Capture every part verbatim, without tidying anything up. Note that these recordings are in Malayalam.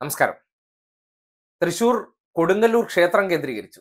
നമസ്കാരം. തൃശൂർ കൊടുങ്ങല്ലൂർ ക്ഷേത്രം കേന്ദ്രീകരിച്ചു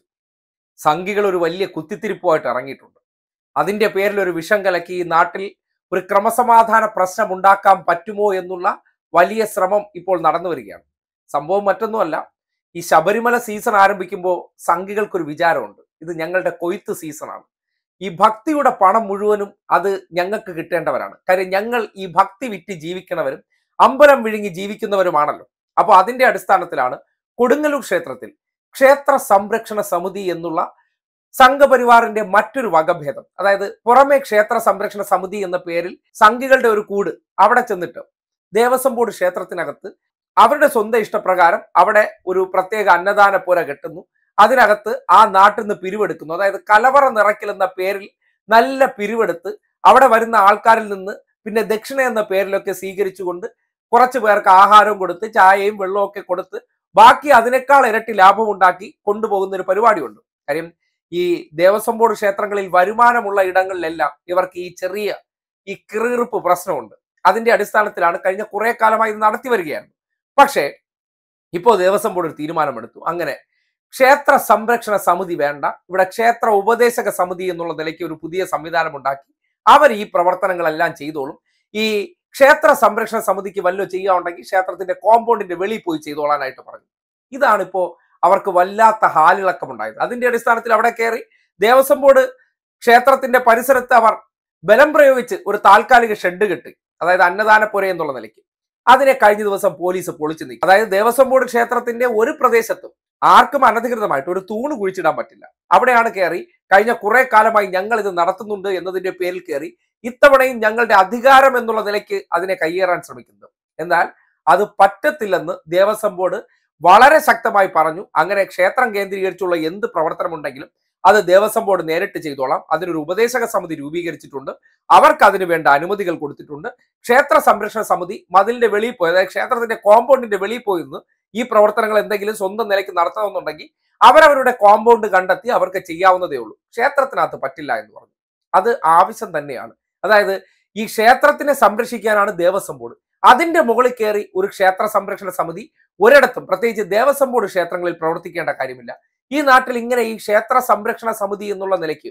സംഘികൾ ഒരു വലിയ കുത്തിത്തിരിപ്പുമായിട്ട് ഇറങ്ങിയിട്ടുണ്ട്. അതിന്റെ പേരിൽ ഒരു വിഷം കലക്കി ഈ നാട്ടിൽ ഒരു ക്രമസമാധാന പ്രശ്നം ഉണ്ടാക്കാൻ പറ്റുമോ എന്നുള്ള വലിയ ശ്രമം ഇപ്പോൾ നടന്നു വരികയാണ്. സംഭവം മറ്റൊന്നുമല്ല, ഈ ശബരിമല സീസൺ ആരംഭിക്കുമ്പോൾ സംഘികൾക്കൊരു വിചാരമുണ്ട്, ഇത് ഞങ്ങളുടെ കൊയ്ത്ത് സീസണാണ്, ഈ ഭക്തിയുടെ പണം മുഴുവനും അത് ഞങ്ങൾക്ക് കിട്ടേണ്ടവരാണ്. കാര്യം ഞങ്ങൾ ഈ ഭക്തി വിറ്റ് ജീവിക്കണവരും അമ്പലം വിഴുങ്ങി ജീവിക്കുന്നവരുമാണല്ലോ. അപ്പോൾ അതിന്റെ അടിസ്ഥാനത്തിലാണ് കൊടുങ്ങല്ലൂർ ക്ഷേത്രത്തിൽ ക്ഷേത്ര സംരക്ഷണ സമിതി എന്നുള്ള സംഘപരിവാറിന്റെ മറ്റൊരു വകഭേദം, അതായത് പുറമെ ക്ഷേത്ര സംരക്ഷണ സമിതി എന്ന പേരിൽ സംഘികളുടെ ഒരു കൂട് അവിടെ ചെന്നിട്ട് ദേവസ്വം ബോർഡ് ക്ഷേത്രത്തിനകത്ത് അവരുടെ സ്വന്തം ഇഷ്ടപ്രകാരം അവിടെ ഒരു പ്രത്യേക അന്നദാന പുര കെട്ടുന്നു. അതിനകത്ത് ആ നാട്ടിൽ നിന്ന് പിരിവെടുക്കുന്നു. അതായത് കലവറ നിറയ്ക്കൽ എന്ന പേരിൽ നല്ല പിരിവെടുത്ത് അവിടെ വരുന്ന ആൾക്കാരിൽ നിന്ന് പിന്നെ ദക്ഷിണ എന്ന പേരിലൊക്കെ സ്വീകരിച്ചുകൊണ്ട് കുറച്ചു പേർക്ക് ആഹാരവും കൊടുത്ത് ചായയും വെള്ളവും ഒക്കെ കൊടുത്ത് ബാക്കി അതിനേക്കാൾ ഇരട്ടി ലാഭം ഉണ്ടാക്കി കൊണ്ടുപോകുന്ന ഒരു പരിപാടിയുണ്ട്. കാര്യം ഈ ദേവസ്വം ബോർഡ് ക്ഷേത്രങ്ങളിൽ വരുമാനമുള്ള ഇടങ്ങളിലെല്ലാം ഇവർക്ക് ഈ ചെറിയ ഈ കിറുകിറുപ്പ് പ്രശ്നമുണ്ട്. അതിന്റെ അടിസ്ഥാനത്തിലാണ് കഴിഞ്ഞ കുറെ കാലമായി ഇത് നടത്തി വരികയാണ്. പക്ഷേ ഇപ്പോൾ ദേവസ്വം ബോർഡ് ഒരു തീരുമാനമെടുത്തു. അങ്ങനെ ക്ഷേത്ര സംരക്ഷണ സമിതി വേണ്ട, ഇവിടെ ക്ഷേത്ര ഉപദേശക സമിതി എന്നുള്ള നിലയ്ക്ക് ഒരു പുതിയ സംവിധാനം ഉണ്ടാക്കി അവർ ഈ പ്രവർത്തനങ്ങളെല്ലാം ചെയ്തോളും. ഈ ക്ഷേത്ര സംരക്ഷണ സമിതിക്ക് വല്ലതും ചെയ്യാനുണ്ടെങ്കിൽ ക്ഷേത്രത്തിന്റെ കോമ്പൗണ്ടിന്റെ വെളിയിൽ പോയി ചെയ്തോളാനായിട്ട് പറഞ്ഞു. ഇതാണിപ്പോ അവർക്ക് വല്ലാത്ത ഹാലിളക്കമുണ്ടായത്. അതിന്റെ അടിസ്ഥാനത്തിൽ അവിടെ കയറി ദേവസ്വം ബോർഡ് ക്ഷേത്രത്തിന്റെ പരിസരത്ത് അവർ ബലം പ്രയോഗിച്ച് ഒരു താൽക്കാലിക ഷെഡ് കെട്ടി, അതായത് അന്നദാനപ്പുര എന്നുള്ള നിലയ്ക്ക്. അതിനെ കഴിഞ്ഞ ദിവസം പോലീസ് പൊളിച്ചു നീക്കി. അതായത് ദേവസ്വം ബോർഡ് ക്ഷേത്രത്തിന്റെ ഒരു പ്രദേശത്തും ആർക്കും അനധികൃതമായിട്ട് ഒരു തൂണ് കുഴിച്ചിടാൻ പറ്റില്ല. അവിടെയാണ് കയറി കഴിഞ്ഞ കുറെ കാലമായി ഞങ്ങൾ ഇത് നടത്തുന്നുണ്ട് എന്നതിന്റെ പേരിൽ കയറി ഇത്തവണയും ഞങ്ങളുടെ അധികാരം എന്നുള്ള നിലയ്ക്ക് അതിനെ കയ്യേറാൻ ശ്രമിക്കുന്നത്. എന്നാൽ അത് പറ്റത്തില്ലെന്ന് ദേവസ്വം ബോർഡ് വളരെ ശക്തമായി പറഞ്ഞു. അങ്ങനെ ക്ഷേത്രം കേന്ദ്രീകരിച്ചുള്ള എന്ത് പ്രവർത്തനമുണ്ടെങ്കിലും അത് ദേവസ്വം ബോർഡ് നേരിട്ട് ചെയ്തോളാം. അതിനൊരു ഉപദേശക സമിതി രൂപീകരിച്ചിട്ടുണ്ട്, അവർക്ക് അതിന് വേണ്ട അനുമതികൾ കൊടുത്തിട്ടുണ്ട്. ക്ഷേത്ര സംരക്ഷണ സമിതി മതിലിന്റെ വെളിയിൽ പോയി, അതായത് ക്ഷേത്രത്തിന്റെ കോമ്പൗണ്ടിന്റെ വെളിയിൽ പോയി നിന്ന് ഈ പ്രവർത്തനങ്ങൾ എന്തെങ്കിലും സ്വന്തം നിലയ്ക്ക് നടത്തണമെന്നുണ്ടെങ്കിൽ അവരവരുടെ കോമ്പൗണ്ട് കണ്ടെത്തി അവർക്ക് ചെയ്യാവുന്നതേ ഉള്ളൂ. ക്ഷേത്രത്തിനകത്ത് പറ്റില്ല എന്ന് പറഞ്ഞു. അത് ആവശ്യം തന്നെയാണ്. അതായത് ഈ ക്ഷേത്രത്തിനെ സംരക്ഷിക്കാനാണ് ദേവസ്വം ബോർഡ്. അതിന്റെ മുകളിൽ കയറി ഒരു ക്ഷേത്ര സംരക്ഷണ സമിതി ഒരിടത്തും, പ്രത്യേകിച്ച് ദേവസ്വം ബോർഡ് ക്ഷേത്രങ്ങളിൽ പ്രവർത്തിക്കേണ്ട കാര്യമില്ല. ഈ നാട്ടിൽ ഇങ്ങനെ ഈ ക്ഷേത്ര സംരക്ഷണ സമിതി എന്നുള്ള നിലയ്ക്ക്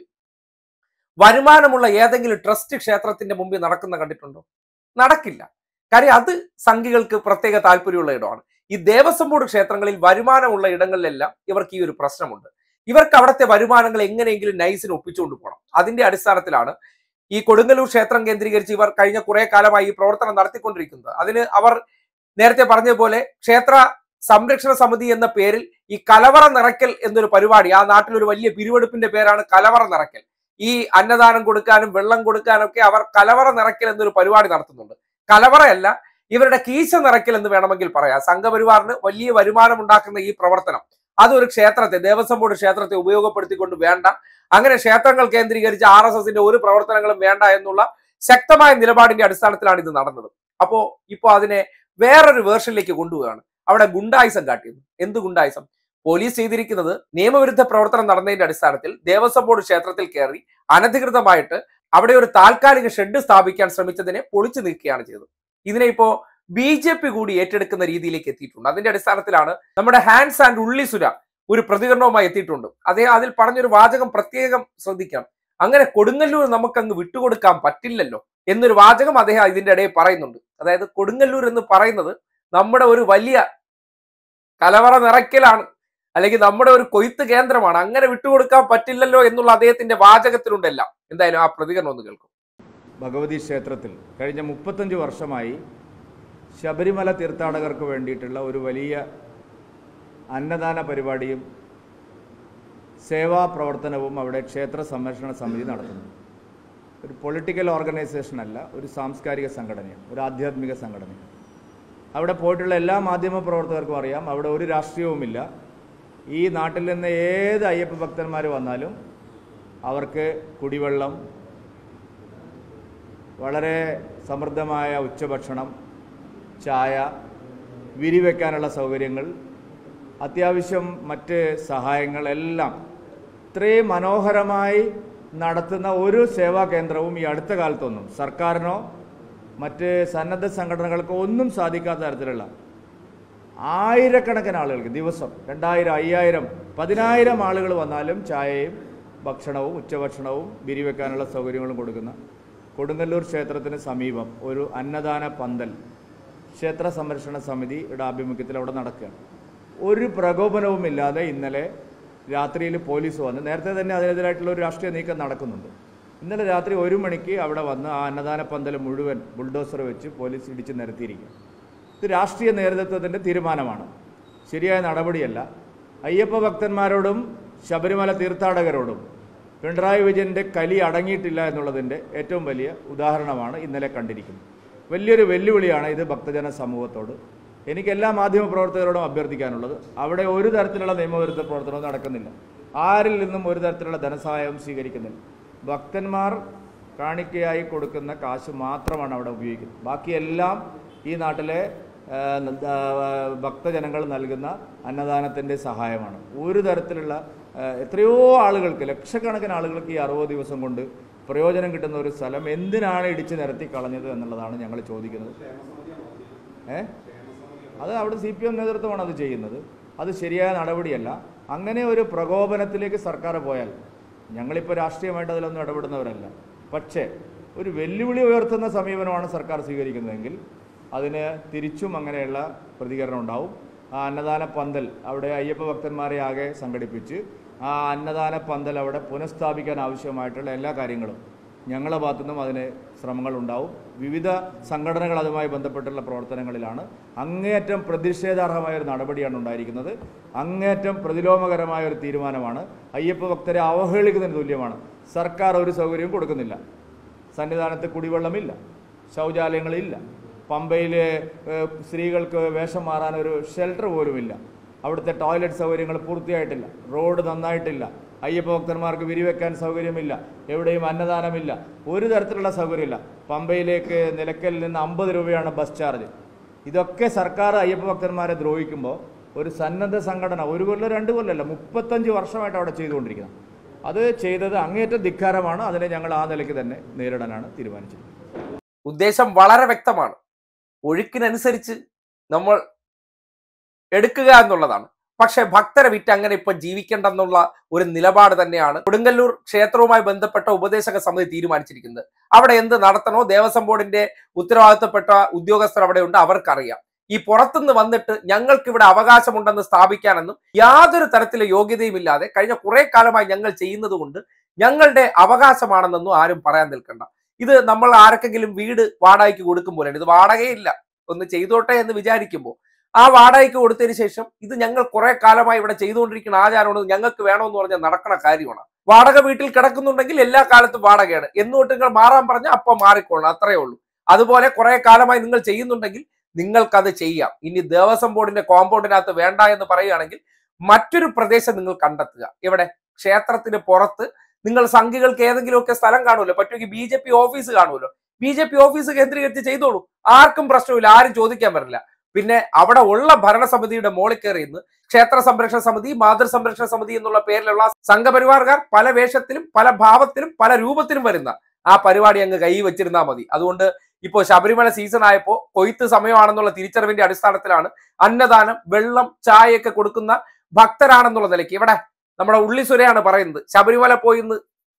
വരുമാനമുള്ള ഏതെങ്കിലും ട്രസ്റ്റ് ക്ഷേത്രത്തിന്റെ മുമ്പിൽ നടക്കുന്ന കണ്ടിട്ടുണ്ടോ? നടക്കില്ല. കാര്യം അത് സംഘികൾക്ക് പ്രത്യേക താല്പര്യമുള്ള ഇടമാണ്. ഈ ദേവസ്വം ബോർഡ് ക്ഷേത്രങ്ങളിൽ വരുമാനമുള്ള ഇടങ്ങളിലെല്ലാം ഇവർക്ക് ഈ ഒരു പ്രശ്നമുണ്ട്. ഇവർക്ക് അവിടുത്തെ വരുമാനങ്ങൾ എങ്ങനെയെങ്കിലും നൈസിന് ഒപ്പിച്ചുകൊണ്ട് പോകണം. അതിന്റെ അടിസ്ഥാനത്തിലാണ് ഈ കൊടുങ്ങല്ലൂർ ക്ഷേത്രം കേന്ദ്രീകരിച്ച് ഇവർ കഴിഞ്ഞ കുറെ കാലമായി ഈ പ്രവർത്തനം നടത്തിക്കൊണ്ടിരിക്കുന്നത്. അതിന് അവർ നേരത്തെ പറഞ്ഞതുപോലെ ക്ഷേത്ര സംരക്ഷണ സമിതി എന്ന പേരിൽ ഈ കലവറ നിറയ്ക്കൽ എന്നൊരു പരിപാടി, ആ നാട്ടിലൊരു വലിയ പിരിവെടുപ്പിന്റെ പേരാണ് കലവറ നിറയ്ക്കൽ. ഈ അന്നദാനം കൊടുക്കാനും വെള്ളം കൊടുക്കാനും ഒക്കെ അവർ കലവറ നിറയ്ക്കൽ എന്നൊരു പരിപാടി നടത്തുന്നുണ്ട്. കലവറയല്ല, ഇവരുടെ കീശ നിറയ്ക്കൽ എന്ന് വേണമെങ്കിൽ പറയാം. സംഘപരിവാറിന് വലിയ വരുമാനം ഉണ്ടാക്കുന്ന ഈ പ്രവർത്തനം അതൊരു ക്ഷേത്രത്തെ, ദേവസ്വം ബോർഡ് ക്ഷേത്രത്തെ ഉപയോഗപ്പെടുത്തിക്കൊണ്ട് വേണ്ട, അങ്ങനെ ക്ഷേത്രങ്ങൾ കേന്ദ്രീകരിച്ച് ആർ എസ് എസിന്റെ ഒരു പ്രവർത്തനങ്ങളും വേണ്ട എന്നുള്ള ശക്തമായ നിലപാടിന്റെ അടിസ്ഥാനത്തിലാണ് ഇത് നടന്നത്. അപ്പോ ഇപ്പോ അതിനെ വേറൊരു വേർഷനിലേക്ക് കൊണ്ടുപോവുകയാണ്. അവിടെ ഗുണ്ടായിസം കാട്ടിയത്. എന്ത് ഗുണ്ടായിസം? പോലീസ് ചെയ്തിരിക്കുന്നത് നിയമവിരുദ്ധ പ്രവർത്തനം നടന്നതിന്റെ അടിസ്ഥാനത്തിൽ ദേവസ്വം ബോർഡ് ക്ഷേത്രത്തിൽ കയറി അനധികൃതമായിട്ട് അവിടെ ഒരു താൽക്കാലിക ഷെഡ് സ്ഥാപിക്കാൻ ശ്രമിച്ചതിനെ പൊളിച്ചു നീക്കുകയാണ് ചെയ്തത്. ഇതിനെ ഇപ്പോ ബി ജെ പി കൂടി ഏറ്റെടുക്കുന്ന രീതിയിലേക്ക് എത്തിയിട്ടുണ്ട്. അതിന്റെ അടിസ്ഥാനത്തിലാണ് നമ്മുടെ ഹാൻസ് ആൻഡ് ഉള്ളിസുര ഒരു പ്രതികരണവുമായി എത്തിയിട്ടുണ്ട്. അദ്ദേഹം അതിൽ പറഞ്ഞൊരു വാചകം പ്രത്യേകം ശ്രദ്ധിക്കണം. അങ്ങനെ കൊടുങ്ങല്ലൂർ നമുക്കങ്ങ് വിട്ടുകൊടുക്കാൻ പറ്റില്ലല്ലോ എന്നൊരു വാചകം അദ്ദേഹം ഇതിന്റെ ഇടയിൽ പറയുന്നുണ്ട്. അതായത് കൊടുങ്ങല്ലൂർ എന്ന് പറയുന്നത് നമ്മുടെ ഒരു വലിയ കലവറ നിറയ്ക്കലാണ്, അല്ലെങ്കിൽ നമ്മുടെ ഒരു കൊയ്ത്ത് കേന്ദ്രമാണ്, അങ്ങനെ വിട്ടുകൊടുക്കാൻ പറ്റില്ലല്ലോ എന്നുള്ള അദ്ദേഹത്തിന്റെ വാചകത്തിലുണ്ടെല്ലാം. എന്തായാലും ആ പ്രതികരണം ഒന്ന് കേൾക്കും. ഭഗവതി ക്ഷേത്രത്തിൽ കഴിഞ്ഞ മുപ്പത്തഞ്ച് വർഷമായി ശബരിമല തീർത്ഥാടകർക്ക് വേണ്ടിയിട്ടുള്ള ഒരു വലിയ അന്നദാന പരിപാടിയും സേവാ പ്രവർത്തനവും അവിടെ ക്ഷേത്ര സംരക്ഷണ സമിതി നടത്തുന്നു. ഒരു പൊളിറ്റിക്കൽ ഓർഗനൈസേഷൻ അല്ല, ഒരു സാംസ്കാരിക സംഘടനയാണ്, ഒരു ആധ്യാത്മിക സംഘടനയാണ്. അവിടെ പോയിട്ടുള്ള എല്ലാ മാധ്യമ പ്രവർത്തകർക്കും അറിയാം, അവിടെ ഒരു രാഷ്ട്രീയവുമില്ല. ഈ നാട്ടിൽ നിന്ന് ഏത് അയ്യപ്പ ഭക്തന്മാർ വന്നാലും അവർക്ക് കുടിവെള്ളം, വളരെ സമൃദ്ധമായ ഉച്ചഭക്ഷണം, ചായ, വിരിവെക്കാനുള്ള സൗകര്യങ്ങൾ, അത്യാവശ്യം മറ്റ് സഹായങ്ങളെല്ലാം ഇത്രയും മനോഹരമായി നടത്തുന്ന ഒരു സേവാ കേന്ദ്രവും ഈ അടുത്ത കാലത്തൊന്നും സർക്കാരിനോ മറ്റ് സന്നദ്ധ സംഘടനകൾക്കോ ഒന്നും സാധിക്കാത്ത തരത്തിലുള്ള ആയിരക്കണക്കിന് ആളുകൾക്ക് ദിവസം രണ്ടായിരം അയ്യായിരം പതിനായിരം ആളുകൾ വന്നാലും ചായയും ഭക്ഷണവും ഉച്ചഭക്ഷണവും വിരിവെക്കാനുള്ള സൗകര്യങ്ങളും കൊടുക്കുന്ന കൊടുങ്ങല്ലൂർ ക്ഷേത്രത്തിന് സമീപം ഒരു അന്നദാന പന്തൽ ക്ഷേത്ര സംരക്ഷണ സമിതിയുടെ ആഭിമുഖ്യത്തിൽ അവിടെ നടക്കുകയാണ്. ഒരു പ്രകോപനവുമില്ലാതെ ഇന്നലെ രാത്രിയിൽ പോലീസ് വന്ന്, നേരത്തെ തന്നെ അതിനെതിരായിട്ടുള്ള ഒരു രാഷ്ട്രീയ നീക്കം നടക്കുന്നുണ്ട്. ഇന്നലെ രാത്രി ഒരു മണിക്ക് അവിടെ വന്ന് ആ അന്നദാന പന്തൽ മുഴുവൻ ബുൾഡോസർ വെച്ച് പോലീസ് ഇടിച്ച് നിരത്തിയിരിക്കുക. ഇത് രാഷ്ട്രീയ നേതൃത്വത്തിൻ്റെ തീരുമാനമാണ്, ശരിയായ നടപടിയല്ല. അയ്യപ്പ ഭക്തന്മാരോടും ശബരിമല തീർത്ഥാടകരോടും പിണറായി വിജയൻ്റെ കലി അടങ്ങിയിട്ടില്ല എന്നുള്ളതിൻ്റെ ഏറ്റവും വലിയ ഉദാഹരണമാണ് ഇന്നലെ കണ്ടിരിക്കുന്നത്. വലിയൊരു വെല്ലുവിളിയാണ് ഇത് ഭക്തജന സമൂഹത്തോട്. എനിക്ക് എല്ലാ മാധ്യമ പ്രവർത്തകരോടും അഭ്യർത്ഥിക്കാനുള്ളത്, അവിടെ ഒരു തരത്തിലുള്ള നിയമവിരുദ്ധ പ്രവർത്തനവും നടക്കുന്നില്ല, ആരിൽ നിന്നും ഒരു തരത്തിലുള്ള ധനസഹായവും സ്വീകരിക്കുന്നില്ല. ഭക്തന്മാർ കാണിക്കയായി കൊടുക്കുന്ന കാശ് മാത്രമാണ് അവിടെ ഉപയോഗിക്കുന്നത്. ബാക്കിയെല്ലാം ഈ നാട്ടിലെ ഭക്തജനങ്ങൾ നൽകുന്ന അന്നദാനത്തിൻ്റെ സഹായമാണ്. ഒരു തരത്തിലുള്ള എത്രയോ ആളുകൾക്ക്, ലക്ഷക്കണക്കിന് ആളുകൾക്ക് ഈ അറുപത് ദിവസം കൊണ്ട് പ്രയോജനം കിട്ടുന്ന ഒരു സ്ഥലം എന്തിനാണ് ഇടിച്ച് നിരത്തി കളഞ്ഞത് എന്നുള്ളതാണ് ഞങ്ങൾ ചോദിക്കുന്നത്. ഏ അത് അവിടെ സി പി എം നേതൃത്വമാണ് അത് ചെയ്യുന്നത്. അത് ശരിയായ നടപടിയല്ല. അങ്ങനെ ഒരു പ്രകോപനത്തിലേക്ക് സർക്കാർ പോയാൽ, ഞങ്ങളിപ്പോൾ രാഷ്ട്രീയമായിട്ട് അതിലൊന്നും ഇടപെടുന്നവരല്ല, പക്ഷേ ഒരു വെല്ലുവിളി ഉയർത്തുന്ന സമീപനമാണ് സർക്കാർ സ്വീകരിക്കുന്നതെങ്കിൽ അതിന് തിരിച്ചും അങ്ങനെയുള്ള പ്രതികരണം ഉണ്ടാവും. ആ അന്നദാന പന്തൽ അവിടെ അയ്യപ്പ ഭക്തന്മാരെ ആകെ സംഘടിപ്പിച്ച് ആ അന്നദാന പന്തൽ അവിടെ പുനഃസ്ഥാപിക്കാൻ ആവശ്യമായിട്ടുള്ള എല്ലാ കാര്യങ്ങളും ഞങ്ങളുടെ ഭാഗത്തുനിന്നും അതിന് ശ്രമങ്ങളുണ്ടാവും. വിവിധ സംഘടനകൾ അതുമായി ബന്ധപ്പെട്ടുള്ള പ്രവർത്തനങ്ങളിലാണ്. അങ്ങേയറ്റം പ്രതിഷേധാർഹമായ ഒരു നടപടിയാണ് ഉണ്ടായിരിക്കുന്നത്. അങ്ങേയറ്റം പ്രതിലോമകരമായ ഒരു തീരുമാനമാണ്. അയ്യപ്പ ഭക്തരെ അവഹേളിക്കുന്നതിന് തുല്യമാണ്. സർക്കാർ ഒരു സൗകര്യവും കൊടുക്കുന്നില്ല. സന്നിധാനത്ത് കുടിവെള്ളമില്ല, ശൗചാലയങ്ങളില്ല, പമ്പയിൽ സ്ത്രീകൾക്ക് വേഷം മാറാൻ ഒരു ഷെൽട്ടർ പോലുമില്ല, അവിടുത്തെ ടോയ്ലറ്റ് സൗകര്യങ്ങൾ പൂർത്തിയായിട്ടില്ല, റോഡ് നന്നായിട്ടില്ല, അയ്യപ്പ ഭക്തന്മാർക്ക് വിരിവെക്കാൻ സൗകര്യമില്ല, എവിടെയും അന്നദാനമില്ല, ഒരു തരത്തിലുള്ള സൗകര്യമില്ല. പമ്പയിലേക്ക് നിലയ്ക്കലിൽ നിന്ന് അമ്പത് രൂപയാണ് ബസ് ചാർജ്. ഇതൊക്കെ സർക്കാർ അയ്യപ്പ ഭക്തന്മാരെ ദ്രോഹിക്കുമ്പോൾ ഒരു സന്നദ്ധ സംഘടന ഒരു കൊല്ലം രണ്ട് കൊല്ലമല്ല മുപ്പത്തഞ്ച് വർഷമായിട്ട് അവിടെ ചെയ്തുകൊണ്ടിരിക്കുന്നത്. അത് ചെയ്തത് അങ്ങേയറ്റം ധിക്കാരമാണ്. അതിനെ ഞങ്ങൾ ആ നിലയ്ക്ക് തന്നെ നേരിടാനാണ് തീരുമാനിച്ചത്. ഉദ്ദേശം വളരെ വ്യക്തമാണ്. ഒഴുക്കിനനുസരിച്ച് നമ്മൾ എടുക്കുക എന്നുള്ളതാണ്. പക്ഷെ ഭക്തരെ വിറ്റ് അങ്ങനെ ഇപ്പൊ ജീവിക്കേണ്ടെന്നുള്ള ഒരു നിലപാട് തന്നെയാണ് കൊടുങ്ങല്ലൂർ ക്ഷേത്രവുമായി ബന്ധപ്പെട്ട ഉപദേശക സമിതി തീരുമാനിച്ചിരിക്കുന്നത്. അവിടെ എന്ത് നടത്തണോ ദേവസ്വം ബോർഡിന്റെ ഉത്തരവാദിത്തപ്പെട്ട ഉദ്യോഗസ്ഥർ അവിടെ ഉണ്ട്, അവർക്കറിയാം. ഈ പുറത്തുനിന്ന് വന്നിട്ട് ഞങ്ങൾക്ക് ഇവിടെ അവകാശമുണ്ടെന്ന് സ്ഥാപിക്കാനെന്നും യാതൊരു തരത്തിലെ യോഗ്യതയും ഇല്ലാതെ കഴിഞ്ഞ കുറെ കാലമായി ഞങ്ങൾ ചെയ്യുന്നത് കൊണ്ട് ഞങ്ങളുടെ അവകാശമാണെന്നൊന്നും ആരും പറയാൻ നിൽക്കണ്ട. ഇത് നമ്മൾ ആർക്കെങ്കിലും വീട് വാടകയ്ക്ക് കൊടുക്കും പോലെയാണ്. ഇത് വാടകയില്ല, ഒന്ന് ചെയ്തോട്ടെ എന്ന് വിചാരിക്കുമ്പോൾ ആ വാടകയ്ക്ക് കൊടുത്തതിന് ശേഷം ഇത് ഞങ്ങൾ കുറെ കാലമായി ഇവിടെ ചെയ്തുകൊണ്ടിരിക്കുന്ന ആചാരമാണ്, ഞങ്ങൾക്ക് വേണമെന്ന് പറഞ്ഞാൽ നടക്കണ കാര്യമാണ്. വാടക വീട്ടിൽ കിടക്കുന്നുണ്ടെങ്കിൽ എല്ലാ കാലത്തും വാടകയാണ്, എന്നുകൊണ്ട് നിങ്ങൾ മാറാൻ പറഞ്ഞാൽ അപ്പം മാറിക്കൊള്ളണം, അത്രയേ ഉള്ളൂ. അതുപോലെ കുറെ കാലമായി നിങ്ങൾ ചെയ്യുന്നുണ്ടെങ്കിൽ നിങ്ങൾക്കത് ചെയ്യാം. ഇനി ദേവസ്വം ബോർഡിന്റെ കോമ്പൗണ്ടിനകത്ത് വേണ്ട എന്ന് പറയുകയാണെങ്കിൽ മറ്റൊരു പ്രദേശം നിങ്ങൾ കണ്ടെത്തുക. ഇവിടെ ക്ഷേത്രത്തിന് പുറത്ത് നിങ്ങൾ സംഘികൾക്ക് ഏതെങ്കിലുമൊക്കെ സ്ഥലം കാണുമല്ലോ, പറ്റുമെങ്കിൽ ബി ജെ പി ഓഫീസ് കാണുമല്ലോ, ബി ജെ പി ഓഫീസ് കേന്ദ്രീകരിച്ച് ചെയ്തോളൂ, ആർക്കും പ്രശ്നമില്ല, ആരും ചോദിക്കാൻ വരില്ല. പിന്നെ അവിടെ ഉള്ള ഭരണസമിതിയുടെ മോളിൽ കയറി ഇന്ന് ക്ഷേത്ര സംരക്ഷണ സമിതി, മാതൃ സംരക്ഷണ സമിതി എന്നുള്ള പേരിലുള്ള സംഘപരിവാർകാർ പല വേഷത്തിലും പല ഭാവത്തിലും പല രൂപത്തിലും വരുന്ന ആ പരിപാടി അങ്ങ് കൈ വെച്ചിരുന്നാൽ മതി. അതുകൊണ്ട് ഇപ്പോൾ ശബരിമല സീസൺ ആയപ്പോൾ കൊയ്ത്ത് സമയമാണെന്നുള്ള തിരിച്ചറിവിന്റെ അടിസ്ഥാനത്തിലാണ് അന്നദാനം, വെള്ളം, ചായയൊക്കെ കൊടുക്കുന്ന ഭക്തരാണെന്നുള്ള നിലയ്ക്ക് ഇവിടെ നമ്മുടെ ഉള്ളിസുരയാണ് പറയുന്നത് ശബരിമല പോയിന്ന്.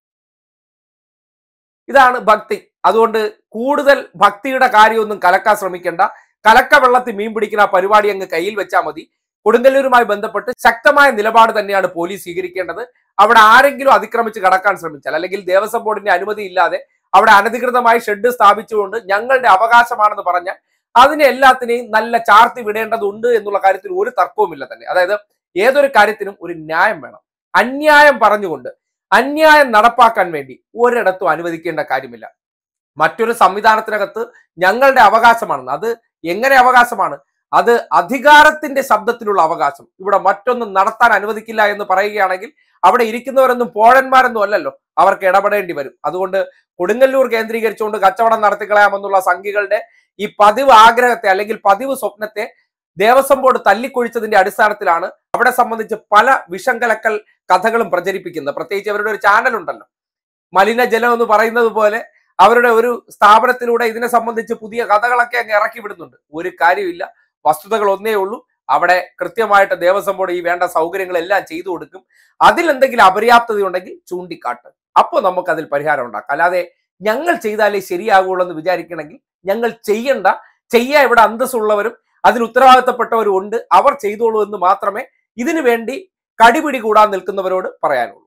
ഇതാണ് ഭക്തി. അതുകൊണ്ട് കൂടുതൽ ഭക്തിയുടെ കാര്യമൊന്നും കലക്കാൻ ശ്രമിക്കേണ്ട. കലക്ക വെള്ളത്തിൽ മീൻ പിടിക്കുന്ന ആ പരിപാടി അങ്ങ് കയ്യിൽ വെച്ചാൽ മതി. കൊടുങ്ങല്ലൂരുമായി ബന്ധപ്പെട്ട് ശക്തമായ നിലപാട് തന്നെയാണ് പോലീസ് സ്വീകരിക്കേണ്ടത്. അവിടെ ആരെങ്കിലും അതിക്രമിച്ച് കടക്കാൻ ശ്രമിച്ചാൽ അല്ലെങ്കിൽ ദേവസ്വം ബോർഡിന്റെ അനുമതി ഇല്ലാതെ അവിടെ അനധികൃതമായി ഷെഡ് സ്ഥാപിച്ചുകൊണ്ട് ഞങ്ങളുടെ അവകാശമാണെന്ന് പറഞ്ഞാൽ അതിനെ എല്ലാത്തിനെയും നല്ല ചാർത്തി വിടേണ്ടതുണ്ട് എന്നുള്ള കാര്യത്തിൽ ഒരു തർക്കവുമില്ല തന്നെ. അതായത് ഏതൊരു കാര്യത്തിനും ഒരു ന്യായം വേണം. അന്യായം പറഞ്ഞുകൊണ്ട് അന്യായം നടപ്പാക്കാൻ വേണ്ടി ഒരിടത്തും അനുവദിക്കേണ്ട കാര്യമില്ല. മറ്റൊരു സംവിധാനത്തിനകത്ത് ഞങ്ങളുടെ അവകാശമാണെന്ന്, അത് എങ്ങനെ അവകാശമാണ്? അത് അധികാരത്തിന്റെ ശബ്ദത്തിലുള്ള അവകാശം. ഇവിടെ മറ്റൊന്നും നടത്താൻ അനുവദിക്കില്ല എന്ന് പറയുകയാണെങ്കിൽ അവിടെ ഇരിക്കുന്നവരൊന്നും പോഴന്മാരൊന്നും അല്ലല്ലോ, അവർക്ക് ഇടപെടേണ്ടി വരും. അതുകൊണ്ട് കൊടുങ്ങല്ലൂർ കേന്ദ്രീകരിച്ചുകൊണ്ട് കച്ചവടം നടത്തിക്കളയാമെന്നുള്ള സംഘികളുടെ ഈ പതിവ് ആഗ്രഹത്തെ അല്ലെങ്കിൽ പതിവ് സ്വപ്നത്തെ ദേവസ്വം ബോർഡ് തല്ലിക്കൊഴിച്ചതിന്റെ അടിസ്ഥാനത്തിലാണ് അവിടെ സംബന്ധിച്ച് പല വിഷം കലക്കൽ കഥകളും പ്രചരിപ്പിക്കുന്നത്. പ്രത്യേകിച്ച് അവരുടെ ഒരു ചാനൽ ഉണ്ടല്ലോ, മലിനജലം എന്ന് പറയുന്നത് പോലെ അവരുടെ ഒരു സ്ഥാപനത്തിലൂടെ ഇതിനെ സംബന്ധിച്ച് പുതിയ കഥകളൊക്കെ അങ്ങ് ഇറക്കി വിടുന്നുണ്ട്. ഒരു കാര്യമില്ല, വസ്തുതകൾ ഒന്നേ ഉള്ളൂ. അവിടെ കൃത്യമായിട്ട് ദേവസ്വം ബോർഡ് ഈ വേണ്ട സൗകര്യങ്ങളെല്ലാം ചെയ്തു കൊടുക്കും. അതിൽ എന്തെങ്കിലും അപര്യാപ്തത ഉണ്ടെങ്കിൽ ചൂണ്ടിക്കാട്ട്, അപ്പോൾ നമുക്ക് അതിൽ പരിഹാരം ഉണ്ടാക്കാം. അല്ലാതെ ഞങ്ങൾ ചെയ്താലേ ശരിയാകുള്ളൂ എന്ന് വിചാരിക്കണമെങ്കിൽ ഞങ്ങൾ ചെയ്യണ്ട. ചെയ്യാൻ ഇവിടെ അന്തസ്സുള്ളവരും അതിന് ഉത്തരവാദിത്തപ്പെട്ടവരും ഉണ്ട്, അവർ ചെയ്തോളൂ എന്ന് മാത്രമേ ഇതിനു വേണ്ടി കടിപിടി കൂടാൻ നിൽക്കുന്നവരോട് പറയാനുള്ളൂ.